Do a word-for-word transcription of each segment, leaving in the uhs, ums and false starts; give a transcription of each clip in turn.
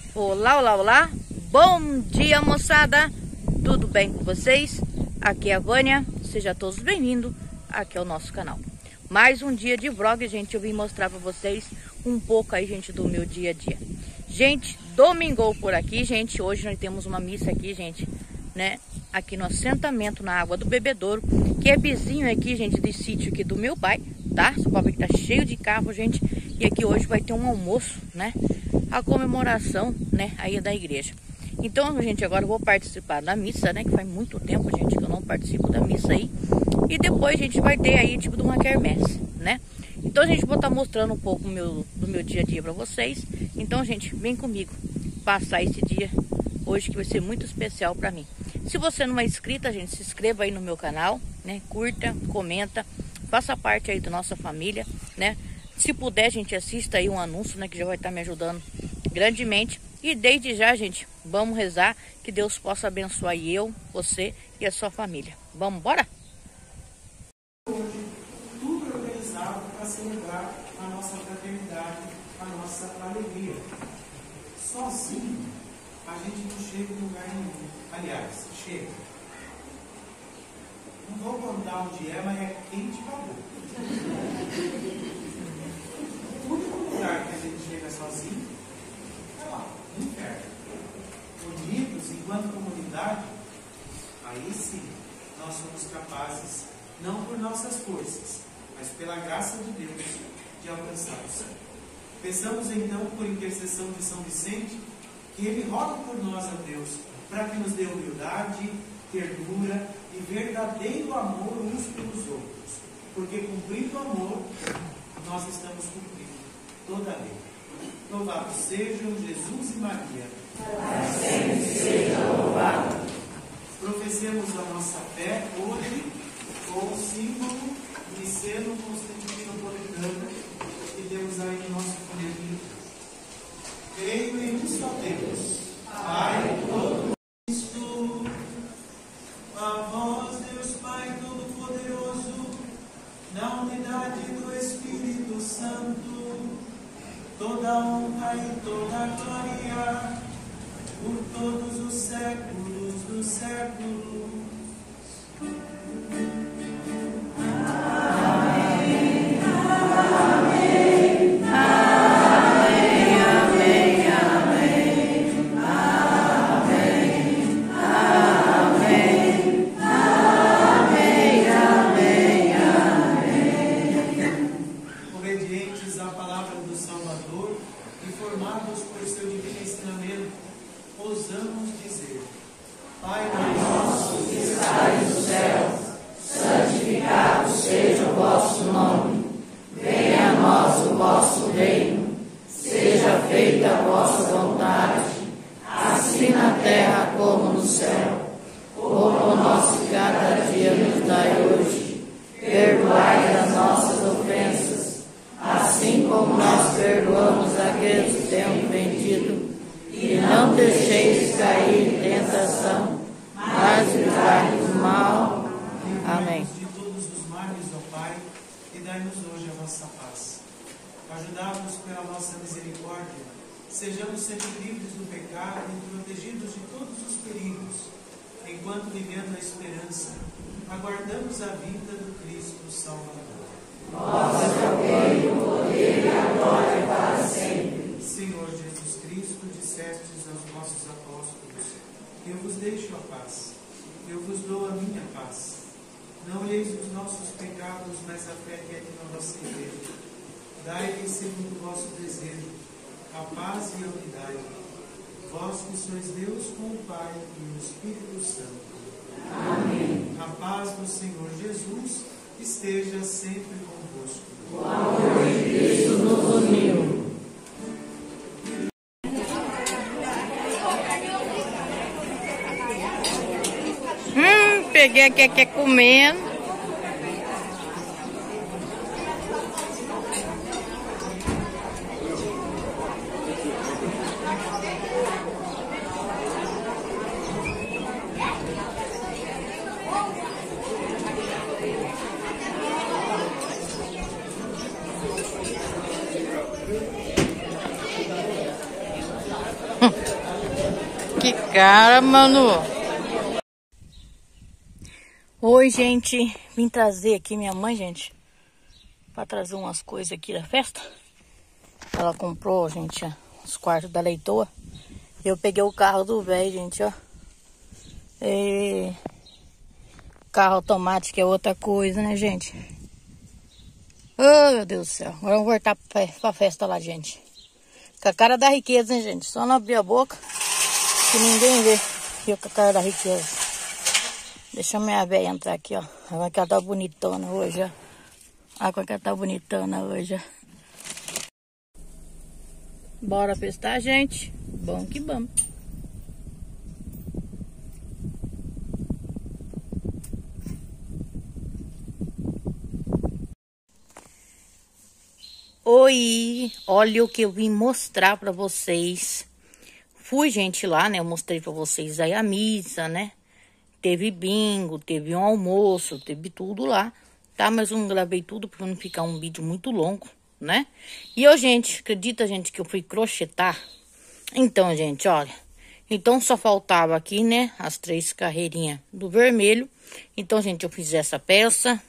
Olá, olá, olá, bom dia moçada, tudo bem com vocês? Aqui é a Vânia, sejam todos bem-vindos aqui ao nosso canal. Mais um dia de vlog, gente, eu vim mostrar pra vocês um pouco aí, gente, do meu dia a dia. Gente, domingou por aqui, gente, hoje nós temos uma missa aqui, gente, né, aqui no assentamento na Água do Bebedouro, que é vizinho aqui, gente, de sítio aqui do meu pai, tá? Você pode ver que tá cheio de carro, gente, e aqui hoje vai ter um almoço, né, a comemoração, né, aí da igreja. Então, gente, agora eu vou participar da missa, né, que faz muito tempo, gente, que eu não participo da missa aí. E depois a gente vai ter aí, tipo, de uma quermesse, né? Então, a gente vou estar mostrando um pouco do meu, do meu dia a dia pra vocês. Então, gente, vem comigo passar esse dia hoje, que vai ser muito especial pra mim. Se você não é inscrita, gente, se inscreva aí no meu canal, né? Curta, comenta, faça parte aí da nossa família, né? Se puder, gente, assista aí um anúncio, né? Que já vai estar me ajudando grandemente. E desde já, gente, vamos rezar que Deus possa abençoar eu, você e a sua família. Vamos embora? Hoje, tudo organizado para celebrar a nossa fraternidade, a nossa alegria. Sozinho, a gente não chega em lugar nenhum. Aliás, chega. Não vou contar onde é, mas é quente pra boca. O único lugar que a gente chega sozinho é lá, no inferno. Unidos, enquanto comunidade, aí sim, nós somos capazes, não por nossas forças, mas pela graça de Deus, de alcançar o céu. Peçamos então, por intercessão de São Vicente, que ele rogue por nós a Deus, para que nos dê humildade, ternura e verdadeiro amor uns pelos outros. Porque cumprindo o amor, nós estamos cumprindo toda a lei. Louvado sejam Jesus e Maria. Sempre seja louvado. Professemos a nossa fé hoje com o símbolo de seno constantinopolitano que temos aí no nosso folhetim. Creio em um só Deus, Pai todo. Cristo, a vós, Deus Pai Todo-Poderoso, na unidade do Espírito Santo, toda honra e toda glória, por todos os séculos dos séculos. Ajudados pela vossa misericórdia, sejamos sempre livres do pecado e protegidos de todos os perigos, enquanto vivendo a esperança, aguardamos a vinda do Cristo Salvador. Nossa, o poder e a glória para sempre. Senhor Jesus Cristo, dissestes aos vossos apóstolos: eu vos deixo a paz, eu vos dou a minha paz. Não olheis os nossos pecados, mas a fé que é de na vossa igreja. Dai-lhes segundo o vosso desejo a paz e a unidade, vós que sois Deus com o Pai e o Espírito Santo. Amém. A paz do Senhor Jesus esteja sempre convosco. O amor de Cristo nos uniu. Hum, peguei aqui, aqui comendo. Hum. Que cara, mano. Oi, gente. Vim trazer aqui minha mãe, gente. Pra trazer umas coisas aqui da festa. Ela comprou, gente, ó, os quartos da leitoa. Eu peguei o carro do velho, gente, ó. E... carro automático é outra coisa, né, gente? Oh, meu Deus do céu. Agora vamos voltar pra, pra festa lá, gente. Com a cara da riqueza, hein, gente? Só não abrir a boca que ninguém vê. Eu com a cara da riqueza. Deixa a minha velha entrar aqui, ó. Olha que ela tá bonitona hoje, ó. Olha como que ela tá bonitona hoje, ó. Bora festar, gente? Bom que bom. Oi, olha o que eu vim mostrar pra vocês. Fui, gente, lá, né? Eu mostrei pra vocês aí a missa, né? Teve bingo, teve um almoço, teve tudo lá, tá? Mas eu não gravei tudo pra não ficar um vídeo muito longo, né? E eu, gente, acredita, gente, que eu fui crochetar? Então, gente, olha. Então, só faltava aqui, né? As três carreirinhas do vermelho. Então, gente, eu fiz essa peça,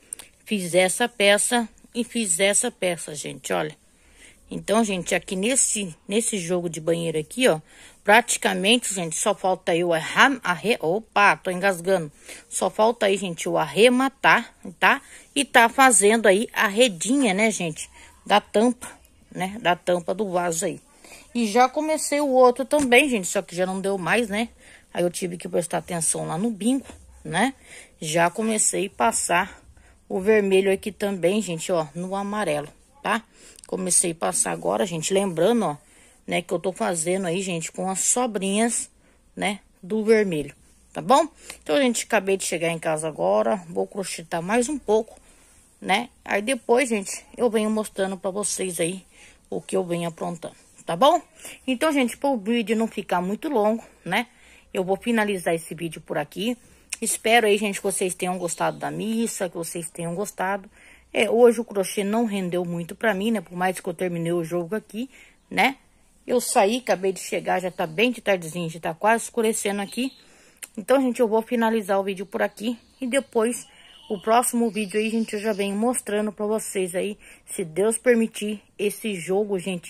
fiz essa peça... e fiz essa peça, gente, olha. Então, gente, aqui nesse, nesse jogo de banheiro aqui, ó, praticamente, gente, só falta eu arre... arre opa, tô engasgando. Só falta aí, gente, eu arrematar, tá? E tá fazendo aí a redinha, né, gente, da tampa, né, da tampa do vaso aí. E já comecei o outro também, gente, só que já não deu mais, né? Aí eu tive que prestar atenção lá no bingo, né? Já comecei a passar o vermelho aqui também, gente, ó, no amarelo, tá? Comecei a passar agora, gente, lembrando, ó, né, que eu tô fazendo aí, gente, com as sobrinhas, né, do vermelho, tá bom? Então, gente, acabei de chegar em casa agora, vou crochetar mais um pouco, né? Aí depois, gente, eu venho mostrando pra vocês aí o que eu venho aprontando, tá bom? Então, gente, para o vídeo não ficar muito longo, né, eu vou finalizar esse vídeo por aqui. Espero aí, gente, que vocês tenham gostado da missa, que vocês tenham gostado. É, hoje o crochê não rendeu muito pra mim, né? Por mais que eu terminei o jogo aqui, né? Eu saí, acabei de chegar, já tá bem de tardezinho, já tá quase escurecendo aqui. Então, gente, eu vou finalizar o vídeo por aqui. E depois, o próximo vídeo aí, gente, eu já venho mostrando pra vocês aí, se Deus permitir, esse jogo, gente,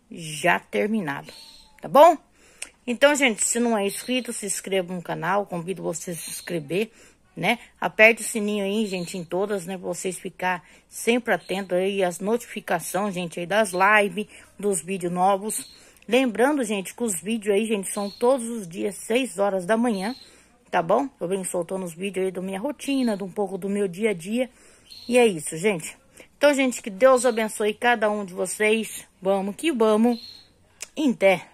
já terminado. Tá bom? Então, gente, se não é inscrito, se inscreva no canal, convido você a se inscrever, né? Aperte o sininho aí, gente, em todas, né? Pra vocês ficar sempre atentos aí às notificações, gente, aí das lives, dos vídeos novos. Lembrando, gente, que os vídeos aí, gente, são todos os dias, seis horas da manhã, tá bom? Eu venho soltando os vídeos aí da minha rotina, de um pouco do meu dia a dia. E é isso, gente. Então, gente, que Deus abençoe cada um de vocês. Vamos que vamos. Em té.